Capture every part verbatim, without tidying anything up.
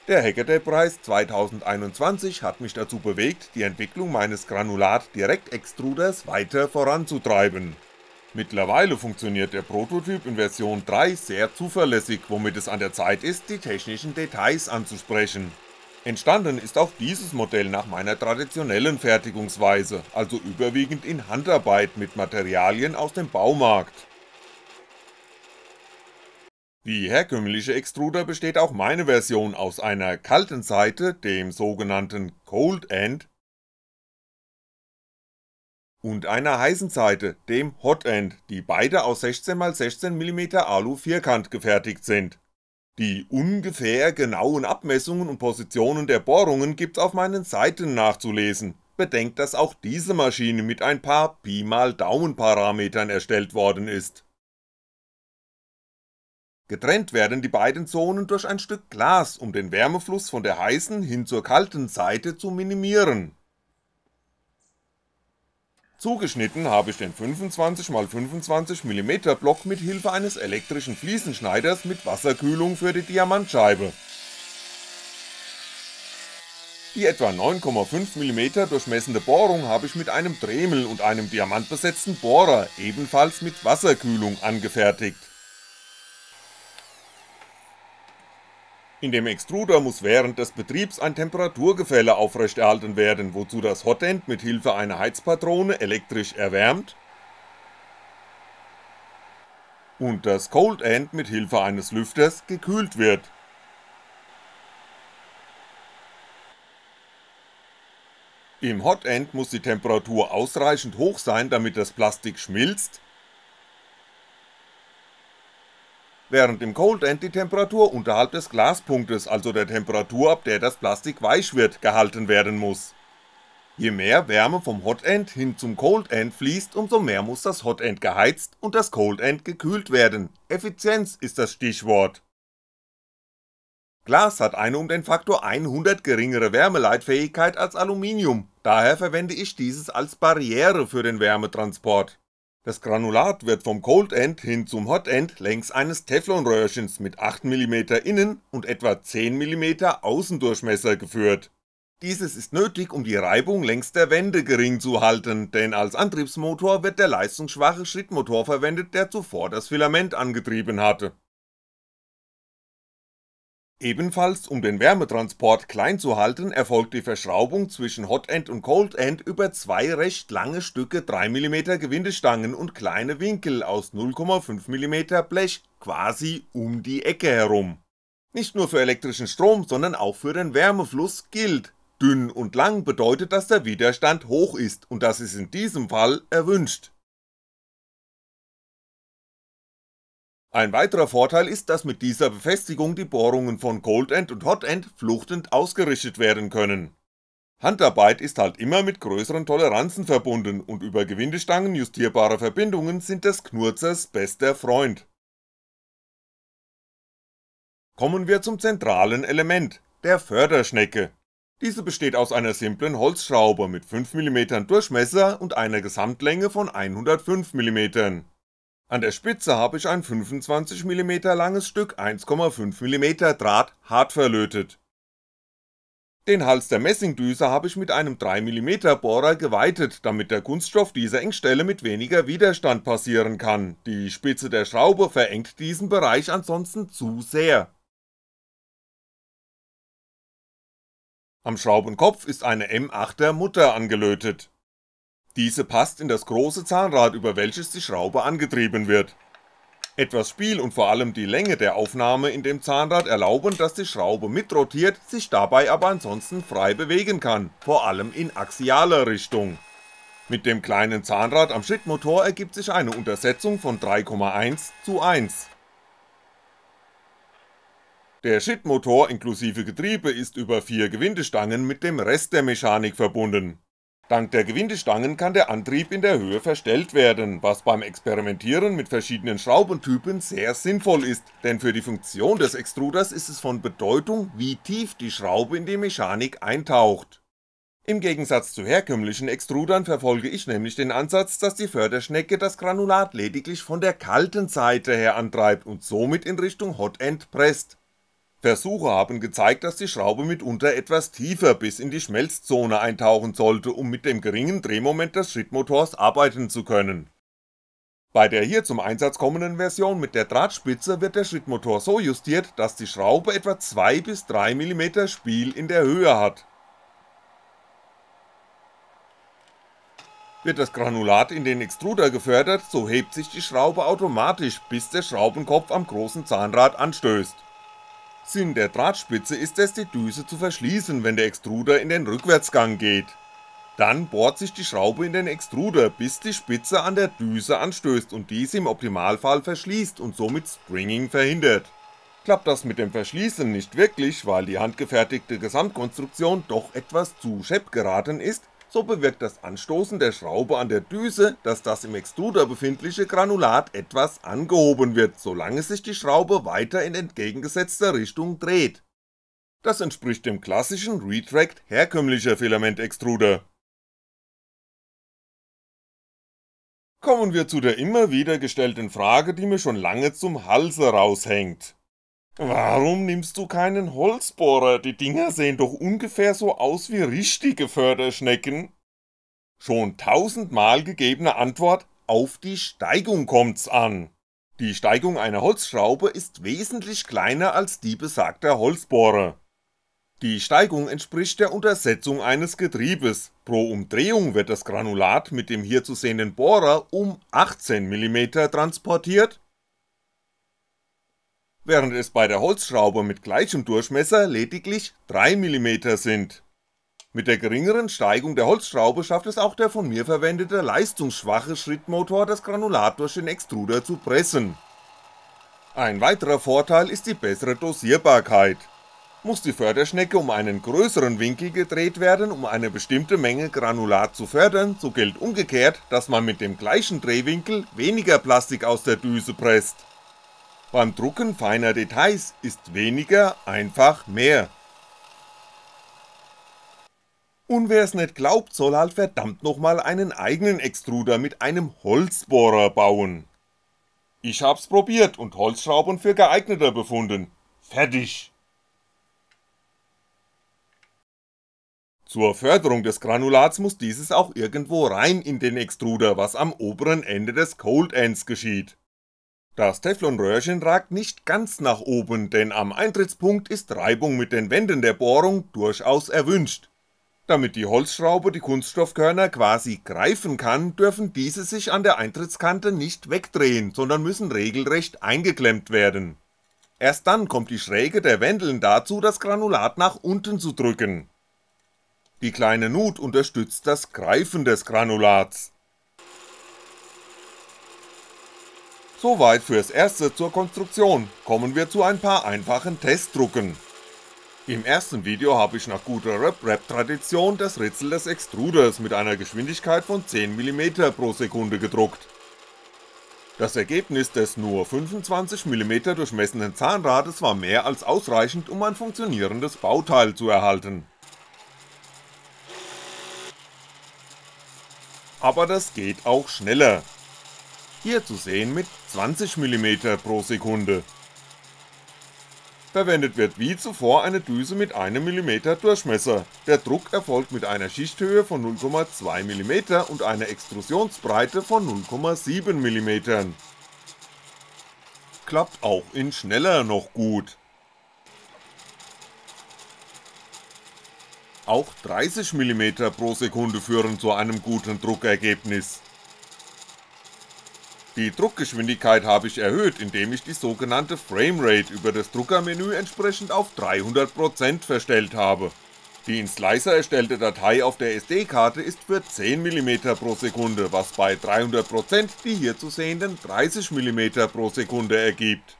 Der Hackaday-Preis zweitausendeinundzwanzig hat mich dazu bewegt, die Entwicklung meines Granulat-Direktextruders weiter voranzutreiben. Mittlerweile funktioniert der Prototyp in Version drei sehr zuverlässig, womit es an der Zeit ist, die technischen Details anzusprechen. Entstanden ist auch dieses Modell nach meiner traditionellen Fertigungsweise, also überwiegend in Handarbeit mit Materialien aus dem Baumarkt. Wie herkömmliche Extruder besteht auch meine Version aus einer kalten Seite, dem sogenannten Cold End, und einer heißen Seite, dem Hot End, die beide aus sechzehn mal sechzehn Millimeter Alu vierkant gefertigt sind. Die ungefähr genauen Abmessungen und Positionen der Bohrungen gibt's auf meinen Seiten nachzulesen, bedenkt, dass auch diese Maschine mit ein paar Pi mal Daumen Parametern erstellt worden ist. Getrennt werden die beiden Zonen durch ein Stück Glas, um den Wärmefluss von der heißen hin zur kalten Seite zu minimieren. Zugeschnitten habe ich den fünfundzwanzig mal fünfundzwanzig Millimeter Block mit Hilfe eines elektrischen Fliesenschneiders mit Wasserkühlung für die Diamantscheibe. Die etwa neun Komma fünf Millimeter durchmessende Bohrung habe ich mit einem Dremel und einem diamantbesetzten Bohrer, ebenfalls mit Wasserkühlung, angefertigt. In dem Extruder muss während des Betriebs ein Temperaturgefälle aufrechterhalten werden, wozu das Hotend mit Hilfe einer Heizpatrone elektrisch erwärmt und das Cold End mit Hilfe eines Lüfters gekühlt wird. Im Hot End muss die Temperatur ausreichend hoch sein, damit das Plastik schmilzt, während im Cold End die Temperatur unterhalb des Glaspunktes, also der Temperatur, ab der das Plastik weich wird, gehalten werden muss. Je mehr Wärme vom Hot End hin zum Cold End fließt, umso mehr muss das Hot End geheizt und das Cold End gekühlt werden. Effizienz ist das Stichwort. Glas hat eine um den Faktor hundert geringere Wärmeleitfähigkeit als Aluminium, daher verwende ich dieses als Barriere für den Wärmetransport. Das Granulat wird vom Cold End hin zum Hot End längs eines Teflonröhrchens mit acht Millimeter Innen- und etwa zehn Millimeter Außendurchmesser geführt. Dieses ist nötig, um die Reibung längs der Wände gering zu halten, denn als Antriebsmotor wird der leistungsschwache Schrittmotor verwendet, der zuvor das Filament angetrieben hatte. Ebenfalls, um den Wärmetransport klein zu halten, erfolgt die Verschraubung zwischen Hot End und Cold End über zwei recht lange Stücke drei Millimeter Gewindestangen und kleine Winkel aus null Komma fünf Millimeter Blech quasi um die Ecke herum. Nicht nur für elektrischen Strom, sondern auch für den Wärmefluss gilt: dünn und lang bedeutet, dass der Widerstand hoch ist, und das ist in diesem Fall erwünscht. Ein weiterer Vorteil ist, dass mit dieser Befestigung die Bohrungen von Cold End und Hot End fluchtend ausgerichtet werden können. Handarbeit ist halt immer mit größeren Toleranzen verbunden und über Gewindestangen justierbare Verbindungen sind des Knurzers bester Freund. Kommen wir zum zentralen Element, der Förderschnecke. Diese besteht aus einer simplen Holzschraube mit fünf Millimeter Durchmesser und einer Gesamtlänge von hundertfünf Millimeter. An der Spitze habe ich ein fünfundzwanzig Millimeter langes Stück eins Komma fünf Millimeter Draht hart verlötet. Den Hals der Messingdüse habe ich mit einem drei Millimeter Bohrer geweitet, damit der Kunststoff dieser Engstelle mit weniger Widerstand passieren kann, die Spitze der Schraube verengt diesen Bereich ansonsten zu sehr. Am Schraubenkopf ist eine M achter Mutter angelötet. Diese passt in das große Zahnrad, über welches die Schraube angetrieben wird. Etwas Spiel und vor allem die Länge der Aufnahme in dem Zahnrad erlauben, dass die Schraube mitrotiert, sich dabei aber ansonsten frei bewegen kann, vor allem in axialer Richtung. Mit dem kleinen Zahnrad am Schrittmotor ergibt sich eine Untersetzung von drei Komma eins zu eins. Der Schrittmotor inklusive Getriebe ist über vier Gewindestangen mit dem Rest der Mechanik verbunden. Dank der Gewindestangen kann der Antrieb in der Höhe verstellt werden, was beim Experimentieren mit verschiedenen Schraubentypen sehr sinnvoll ist, denn für die Funktion des Extruders ist es von Bedeutung, wie tief die Schraube in die Mechanik eintaucht. Im Gegensatz zu herkömmlichen Extrudern verfolge ich nämlich den Ansatz, dass die Förderschnecke das Granulat lediglich von der kalten Seite her antreibt und somit in Richtung Hot End presst. Versuche haben gezeigt, dass die Schraube mitunter etwas tiefer bis in die Schmelzzone eintauchen sollte, um mit dem geringen Drehmoment des Schrittmotors arbeiten zu können. Bei der hier zum Einsatz kommenden Version mit der Drahtspitze wird der Schrittmotor so justiert, dass die Schraube etwa zwei bis drei Millimeter Spiel in der Höhe hat. Wird das Granulat in den Extruder gefördert, so hebt sich die Schraube automatisch, bis der Schraubenkopf am großen Zahnrad anstößt. Sinn der Drahtspitze ist es, die Düse zu verschließen, wenn der Extruder in den Rückwärtsgang geht. Dann bohrt sich die Schraube in den Extruder, bis die Spitze an der Düse anstößt und diese im Optimalfall verschließt und somit Stringing verhindert. Klappt das mit dem Verschließen nicht wirklich, weil die handgefertigte Gesamtkonstruktion doch etwas zu schepp geraten ist, so bewirkt das Anstoßen der Schraube an der Düse, dass das im Extruder befindliche Granulat etwas angehoben wird, solange sich die Schraube weiter in entgegengesetzter Richtung dreht. Das entspricht dem klassischen Retract herkömmlicher Filamentextruder. Kommen wir zu der immer wieder gestellten Frage, die mir schon lange zum Halse raushängt. Warum nimmst du keinen Holzbohrer? Die Dinger sehen doch ungefähr so aus wie richtige Förderschnecken. Schon tausendmal gegebene Antwort: auf die Steigung kommt's an. Die Steigung einer Holzschraube ist wesentlich kleiner als die besagter Holzbohrer. Die Steigung entspricht der Untersetzung eines Getriebes, pro Umdrehung wird das Granulat mit dem hier zu sehenden Bohrer um achtzehn Millimeter transportiert, während es bei der Holzschraube mit gleichem Durchmesser lediglich drei Millimeter sind. Mit der geringeren Steigung der Holzschraube schafft es auch der von mir verwendete leistungsschwache Schrittmotor, das Granulat durch den Extruder zu pressen. Ein weiterer Vorteil ist die bessere Dosierbarkeit. Muss die Förderschnecke um einen größeren Winkel gedreht werden, um eine bestimmte Menge Granulat zu fördern, so gilt umgekehrt, dass man mit dem gleichen Drehwinkel weniger Plastik aus der Düse presst. Beim Drucken feiner Details ist weniger einfach mehr. Und wer's nicht glaubt, soll halt verdammt nochmal einen eigenen Extruder mit einem Holzbohrer bauen. Ich hab's probiert und Holzschrauben für geeigneter befunden. Fertig! Zur Förderung des Granulats muss dieses auch irgendwo rein in den Extruder, was am oberen Ende des Cold Ends geschieht. Das Teflonröhrchen ragt nicht ganz nach oben, denn am Eintrittspunkt ist Reibung mit den Wänden der Bohrung durchaus erwünscht. Damit die Holzschraube die Kunststoffkörner quasi greifen kann, dürfen diese sich an der Eintrittskante nicht wegdrehen, sondern müssen regelrecht eingeklemmt werden. Erst dann kommt die Schräge der Wendeln dazu, das Granulat nach unten zu drücken. Die kleine Nut unterstützt das Greifen des Granulats. Soweit fürs Erste zur Konstruktion, kommen wir zu ein paar einfachen Testdrucken. Im ersten Video habe ich nach guter Rap-Rap-Tradition das Ritzel des Extruders mit einer Geschwindigkeit von zehn Millimeter pro Sekunde gedruckt. Das Ergebnis des nur fünfundzwanzig Millimeter durchmessenen Zahnrades war mehr als ausreichend, um ein funktionierendes Bauteil zu erhalten. Aber das geht auch schneller. Hier zu sehen mit zwanzig Millimeter pro Sekunde. Verwendet wird wie zuvor eine Düse mit einem Millimeter Durchmesser, der Druck erfolgt mit einer Schichthöhe von null Komma zwei Millimeter und einer Extrusionsbreite von null Komma sieben Millimeter. Klappt auch in schneller noch gut. Auch dreißig Millimeter pro Sekunde führen zu einem guten Druckergebnis. Die Druckgeschwindigkeit habe ich erhöht, indem ich die sogenannte Framerate über das Druckermenü entsprechend auf dreihundert Prozent verstellt habe. Die in Slicer erstellte Datei auf der S D-Karte ist für zehn Millimeter pro Sekunde, was bei dreihundert Prozent die hier zu sehenden dreißig Millimeter pro Sekunde ergibt.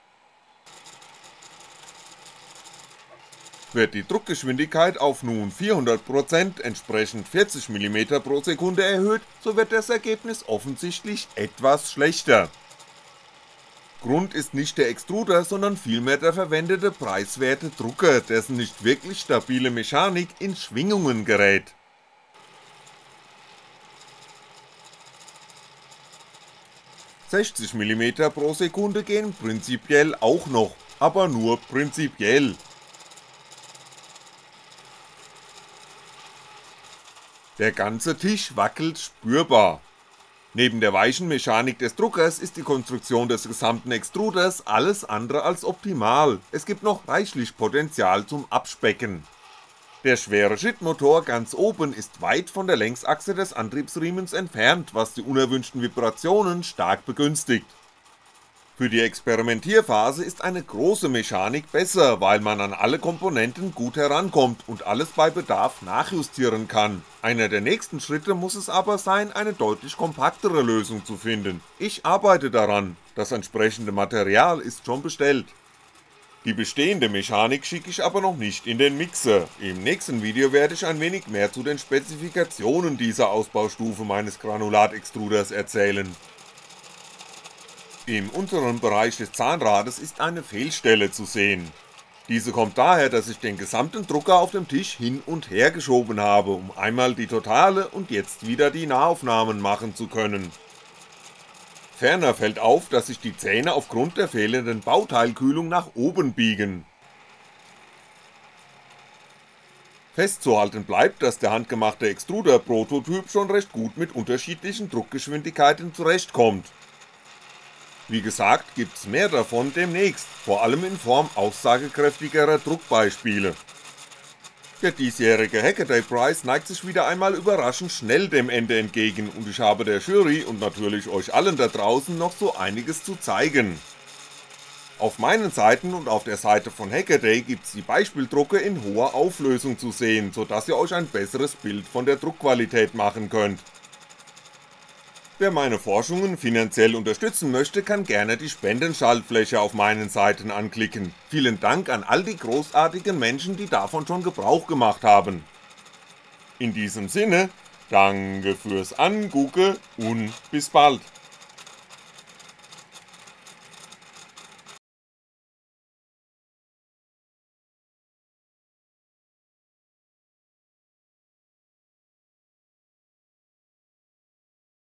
Wird die Druckgeschwindigkeit auf nun vierhundert Prozent, entsprechend vierzig Millimeter pro Sekunde erhöht, so wird das Ergebnis offensichtlich etwas schlechter. Grund ist nicht der Extruder, sondern vielmehr der verwendete preiswerte Drucker, dessen nicht wirklich stabile Mechanik in Schwingungen gerät. sechzig Millimeter pro Sekunde gehen prinzipiell auch noch, aber nur prinzipiell. Der ganze Tisch wackelt spürbar. Neben der weichen Mechanik des Druckers ist die Konstruktion des gesamten Extruders alles andere als optimal, es gibt noch reichlich Potenzial zum Abspecken. Der schwere Schrittmotor ganz oben ist weit von der Längsachse des Antriebsriemens entfernt, was die unerwünschten Vibrationen stark begünstigt. Für die Experimentierphase ist eine große Mechanik besser, weil man an alle Komponenten gut herankommt und alles bei Bedarf nachjustieren kann. Einer der nächsten Schritte muss es aber sein, eine deutlich kompaktere Lösung zu finden. Ich arbeite daran, das entsprechende Material ist schon bestellt. Die bestehende Mechanik schicke ich aber noch nicht in den Mixer, im nächsten Video werde ich ein wenig mehr zu den Spezifikationen dieser Ausbaustufe meines Granulat-Extruders erzählen. Im unteren Bereich des Zahnrades ist eine Fehlstelle zu sehen. Diese kommt daher, dass ich den gesamten Drucker auf dem Tisch hin und her geschoben habe, um einmal die totale und jetzt wieder die Nahaufnahmen machen zu können. Ferner fällt auf, dass sich die Zähne aufgrund der fehlenden Bauteilkühlung nach oben biegen. Festzuhalten bleibt, dass der handgemachte Extruder-Prototyp schon recht gut mit unterschiedlichen Druckgeschwindigkeiten zurechtkommt. Wie gesagt, gibt's mehr davon demnächst, vor allem in Form aussagekräftigerer Druckbeispiele. Der diesjährige Hackaday Preis neigt sich wieder einmal überraschend schnell dem Ende entgegen und ich habe der Jury und natürlich euch allen da draußen noch so einiges zu zeigen. Auf meinen Seiten und auf der Seite von Hackaday gibt's die Beispieldrucke in hoher Auflösung zu sehen, sodass ihr euch ein besseres Bild von der Druckqualität machen könnt. Wer meine Forschungen finanziell unterstützen möchte, kann gerne die Spendenschaltfläche auf meinen Seiten anklicken. Vielen Dank an all die großartigen Menschen, die davon schon Gebrauch gemacht haben. In diesem Sinne, danke fürs Angucken und bis bald.